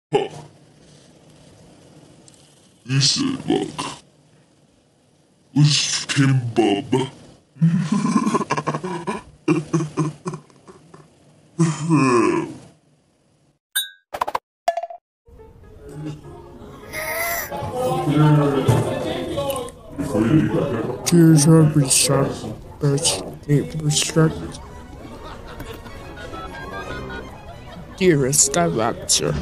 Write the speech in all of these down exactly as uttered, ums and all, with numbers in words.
Huh. This is luck. Let's Kim Bub. Tears are beside best respect. Dearest director.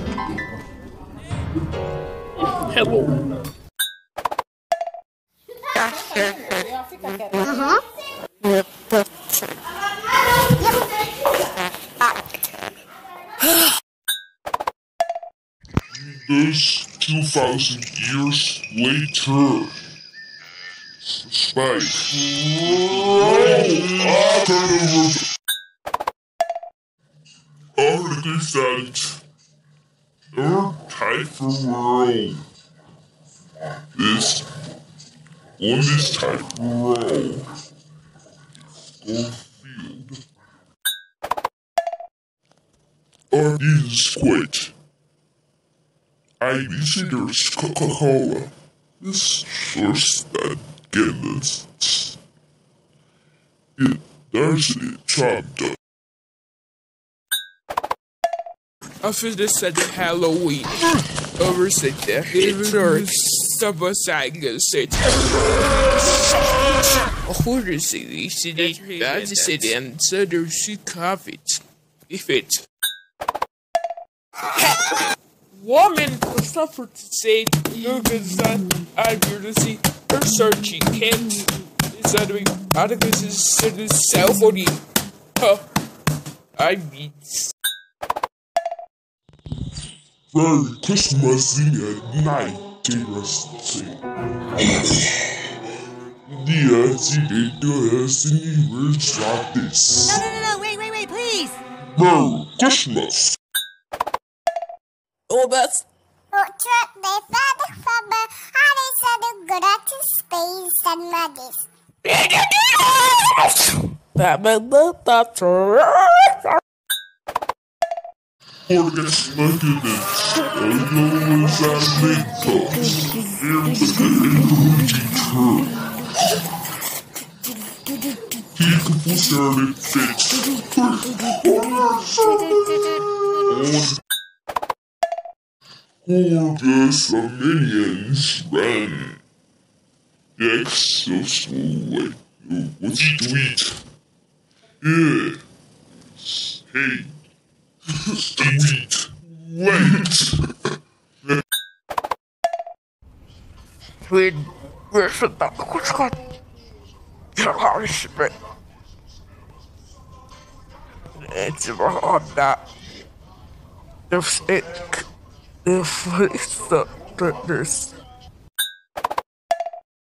Hello. Uh-huh. This two thousand years later. Spike. Roll! Ah, turn over. Article sent. Our type for roll. This on this type roll. Goldfield. Our is quit. I visitors Coca-Cola. This source that Guinness. It there's it chopped up. After the said Halloween, over said the Hitler Stabasanga said Horror City, City, Bad City, and Southern Chicago. If it woman suffered to say no good son, I to see her searching can't suddenly articles is the self body. Huh. I mean Merry Christmas at night, dearest. Dear, see they do us in the words like this. No, no, no, no, wait, wait, wait, please. Merry Christmas. oh that's Truck they fed from the honey said go out to space and maggots. that meant that that's Organs mechanisms. I know it's a makeup. Here's the curve. He can push out it fits. Gorgeous minions ran. X so slowly. What's he tweet? Yeah. Hey. Tweet. Wait. When we're from the Scott, but it's on that. If it, if it's the, there's